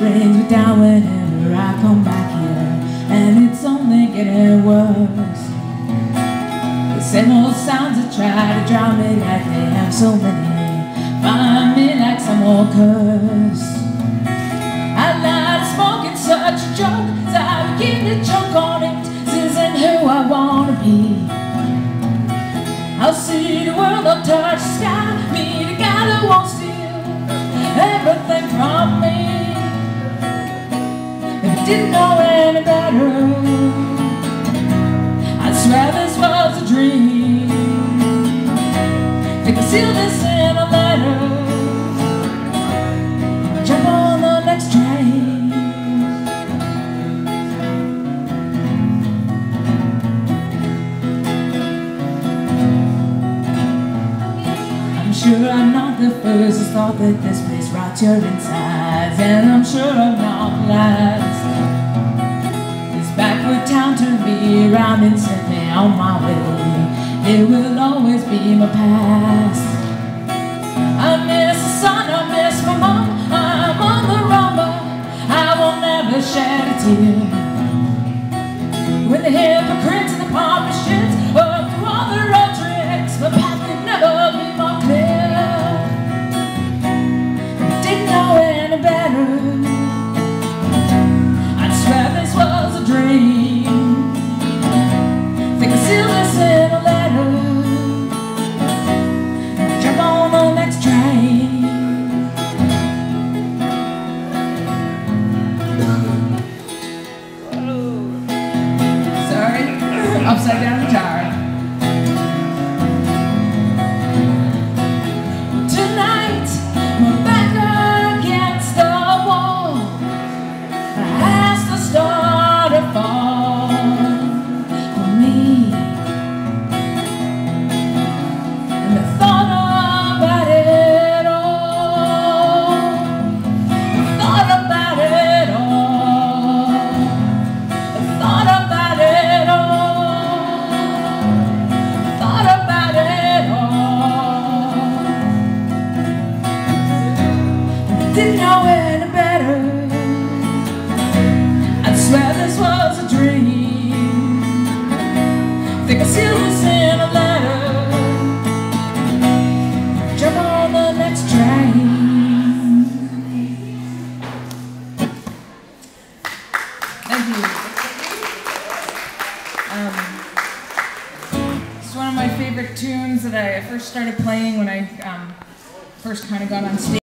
brings me down whenever I come back here, and it's only getting worse. The same old sounds that try to drown me like they have so many, find me like some old curse. I lied, smoking such a joke, so I begin to choke on it. This isn't who I wanna be. I'll see the world, I'll touch the sky, meet a guy that won't steal everything from me. If I didn't know any better, I'd swear this was a dream. They conceal this in a letter, jump on the next train. I'm sure I'm not the first who's thought that this place rots your insides, and I'm sure I'm not the last. This backward town turned me around and sent me on my way. It will always be my past. I miss the sun, I miss my mom, I'm on the run, but I will never shed a tear. When the hypocrites and the partnerships work through all the road tricks, the path could never be more clear. I didn't know any better, I'd swear this was a dream. They conceal this in a letter, jump on the next train. Sorry, upside down guitar. Tonight, we're back against the wall. As the star to fall for me, and the thought about it all, the thought about it all, the thought about it all, the thought about it all. Didn't know any better, I swear this was a dream. Think I sealed this in a letter, jump on the next train. Thank you. It's one of my favorite tunes that I first started playing when I first kind of got on stage.